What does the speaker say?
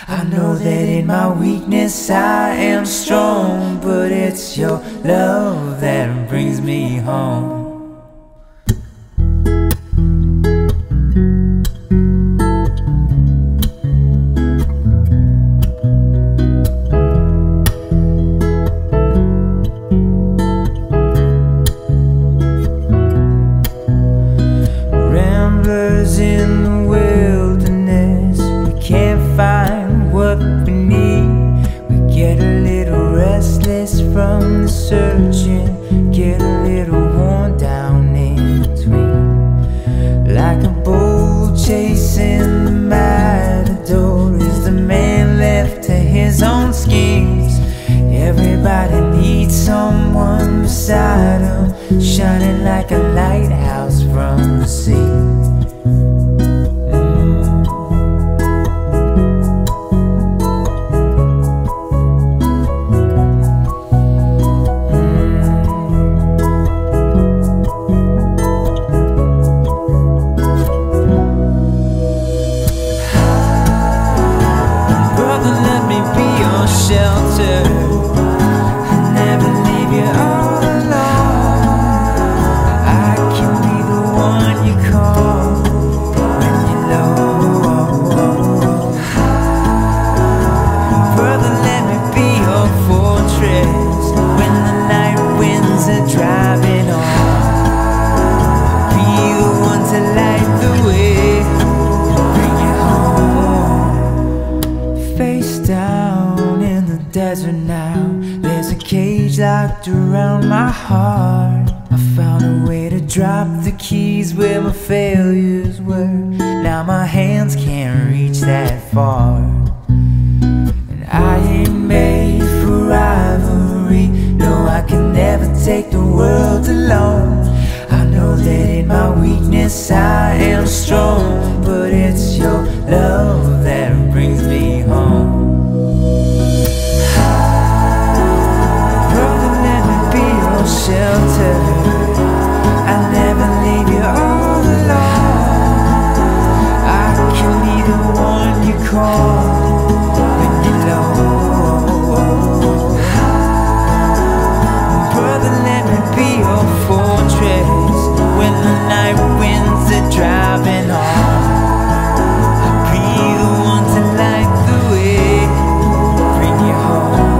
I know that in my weakness I am strong, but it's your love that brings me home. Ramblers in the wilderness, we can't find what we need. We get a little restless from the searching, get a little worn down in between. Like a bull chasing the matador, is the man left to his own schemes. Everybody needs someone beside him, shining like a lighthouse from the sea. Brother, let me be your shelter. I'll never leave you all alone. I can be the one you call when you're low. Brother, let me be your fortress when the night winds are driving on. Be the one to light the way, bring you home. Face down in the desert now, there's a cage locked around my heart. I found a way to drop the keys where my failures were. Now my hands can't reach that far. And I ain't made for rivalry. No, I can never take the world alone. I know that in my weakness I am strong, but it's your love that brings me home. Shelter, I'll never leave you all alone. I can be the one you call when you're low. Brother, let me be your fortress when the night winds are driving on. I'll be the one to light the way, bring you home.